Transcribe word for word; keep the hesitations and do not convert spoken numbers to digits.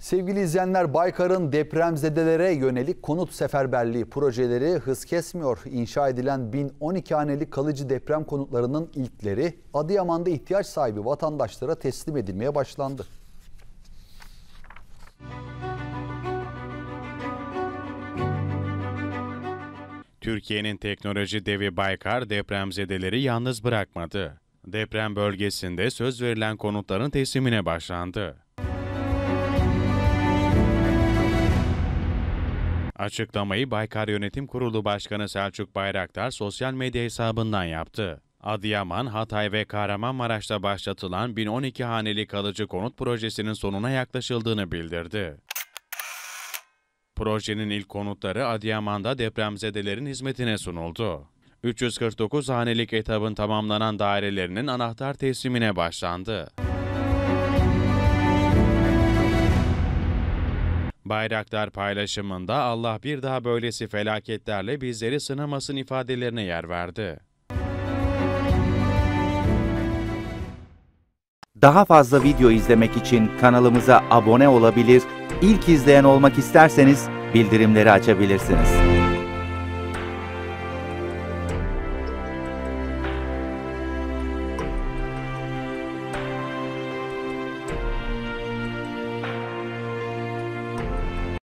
Sevgili izleyenler, Baykar'ın depremzedelere yönelik konut seferberliği projeleri hız kesmiyor. İnşa edilen bin on iki haneli kalıcı deprem konutlarının ilkleri Adıyaman'da ihtiyaç sahibi vatandaşlara teslim edilmeye başlandı. Türkiye'nin teknoloji devi Baykar depremzedeleri yalnız bırakmadı. Deprem bölgesinde söz verilen konutların teslimine başlandı. Açıklamayı Baykar Yönetim Kurulu Başkanı Selçuk Bayraktar sosyal medya hesabından yaptı. Adıyaman, Hatay ve Kahramanmaraş'ta başlatılan bin on iki haneli kalıcı konut projesinin sonuna yaklaşıldığını bildirdi. Projenin ilk konutları Adıyaman'da depremzedelerin hizmetine sunuldu. üç yüz kırk dokuz hanelik etabın tamamlanan dairelerinin anahtar teslimine başlandı. Bayraktar paylaşımında Allah bir daha böylesi felaketlerle bizleri sınamasın ifadelerine yer verdi. Daha fazla video izlemek için kanalımıza abone olabilir, ilk izleyen olmak isterseniz bildirimleri açabilirsiniz.